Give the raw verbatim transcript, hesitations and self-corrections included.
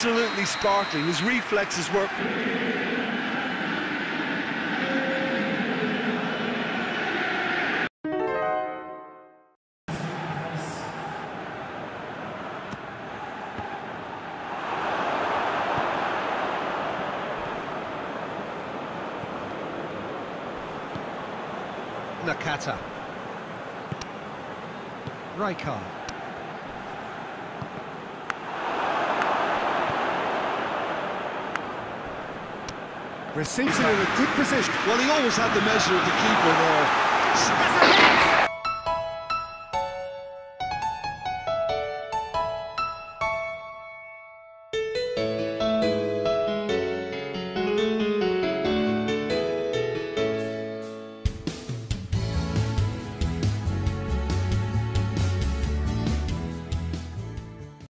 Absolutely sparkling. His reflexes were... Nakata. Rijkaard. Receives it in a good position. Well, he always had the measure of the keeper there.